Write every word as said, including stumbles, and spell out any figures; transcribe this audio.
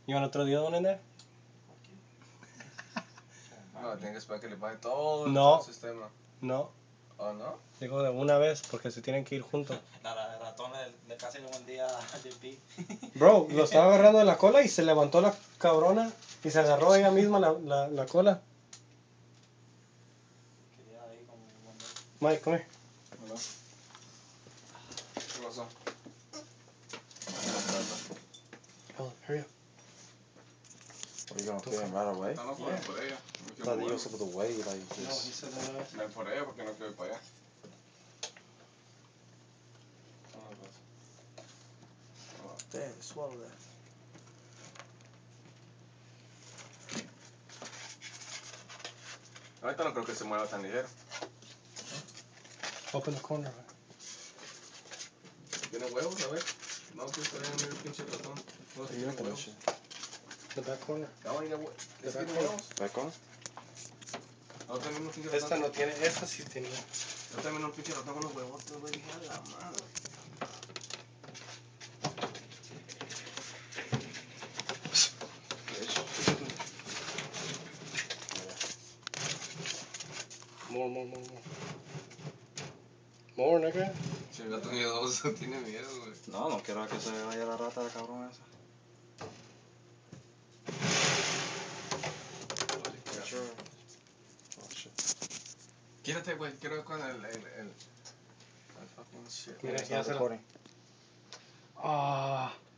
You want to throw the other one in there? No, tienen que esperar que le baje todo el, No. todo el sistema. No. ¿Oh, no? Digo de una vez porque se tienen que ir juntos. La, la, el ratón le, le casi le buen día a J P. Bro, lo estaba agarrando de la cola y se levantó la cabrona y se agarró ella misma la, la, la cola. Quería ahí como un Mike, come here. ¿No? ¿Qué pasó? Hold on, hurry up. What, are you gonna kill him right away? No, no, por, Yeah. por ella. No I quiero thought you were moverlo. supposed to wait, like, No, just... he said that. No, por ella porque no quiero ir para allá. No, pues. Damn, swallow that. Ahorita no creo que se mueva tan ligero. Open the corner. ¿Tiene huevos? A ver. No, pues está bien el pinche ratón. No, si tiene huevos. The back corner. Ya van a ir a hue- The ¿Es back tiene corner. huevos? Back on? No, también un pinche Esta ratón. no tiene, esta sí tenía. Yo también un pinche ratón con unos huevotes, güey. Dije, a la madre. More, more, more, more. More, nigga. Si el gato miedoso tiene miedo, güey. No, no quiero que se vaya la rata de cabrón esa. Sure. Oh, shit. Quírate, güey. Quiero ver con el... el, el... el fucking shit. Mira, It's ya not se la- recording. Ah.